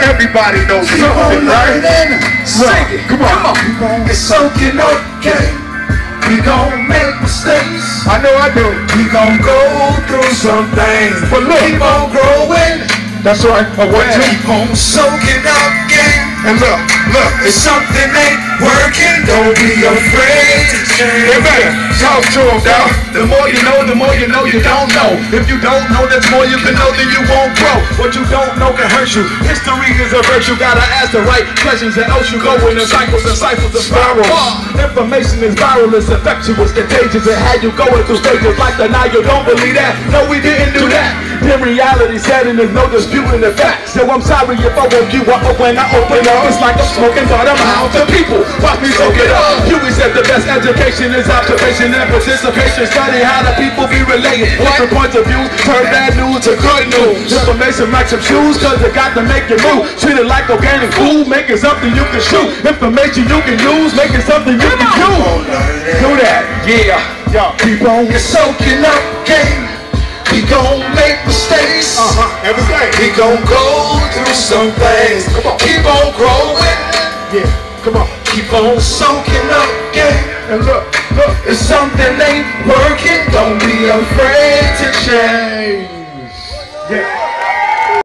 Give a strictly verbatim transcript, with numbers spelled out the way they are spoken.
Everybody knows keep on learning. Sing it. Come on. Come on. It's soaking up game. We gon' make mistakes. I know I do. We gon' go through some things. But look, keep on growing. That's right. I want to keep on soaking up game. And look, look, if something ain't working, don't be afraid to change. You better talk to them, dog. The more you know, the more you know you don't know. If you don't know, that's more you can know, then you won't grow. What you don't know can hurt you. History is a virtue, gotta ask the right questions, and else you go in the cycles and cycles and spirals. Information is viral, it's infectious, contagious, and had you going through stages like the now you don't believe that. No, we didn't do that. In reality setting, there's no disputing the facts. So I'm sorry if I woke you up when I open up. It's like I'm smoking but I'm out to people. Watch me soak it up. Huey said the best education is observation and participation. Study how the people be related. Different points of view, turn bad news to good news. Information like some shoes, cause it got to make you move. Treat it like organic food, make it something you can shoot. Information you can use, make it something you can do. Do that, yeah. Yo, keep on soaking up game. We gon' make mistakes. Uh-huh. Every day. We gon' go through some things. Come on. Keep on growing. Yeah. Come on. Keep on soaking up game. And look, look, if something